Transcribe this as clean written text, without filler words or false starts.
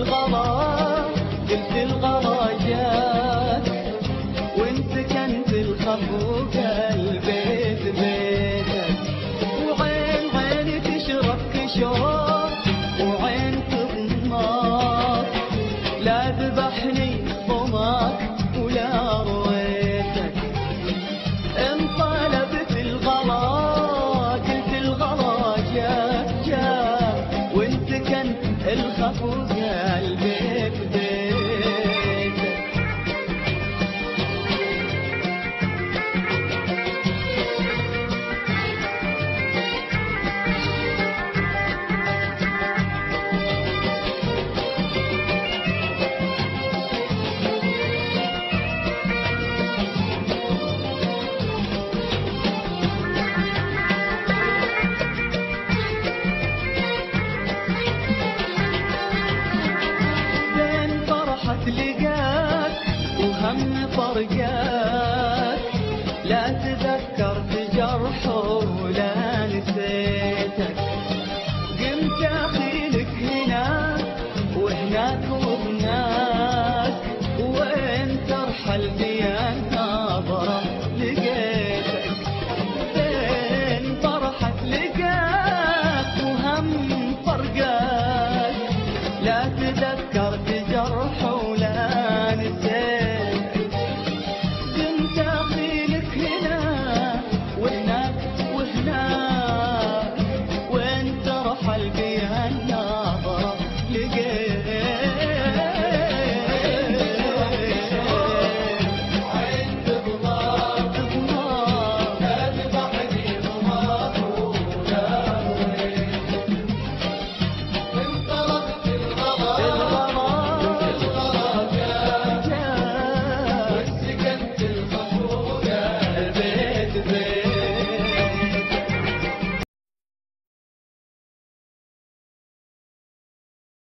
الغلا قلت الغلا جاك وانت كنت الخفوق البيت بيتك، وعين عيني تشرب كشوف وعين تضمك، لا ذبحني ضمك ولا رويتك. انطلبت الغلا قلت الغلا جاك جاك وانت كنت الخفوق البيت بيتك. لقاك وهم فرقاك